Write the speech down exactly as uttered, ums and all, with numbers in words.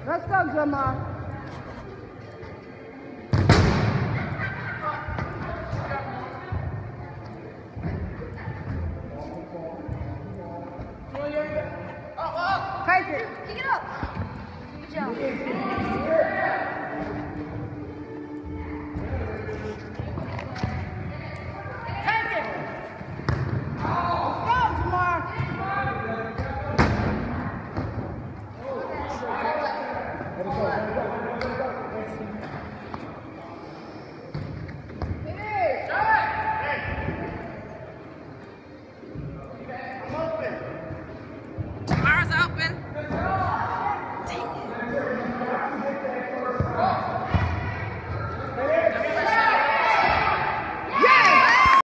Let's go, Jamal. Take it. Pick it up. Good job.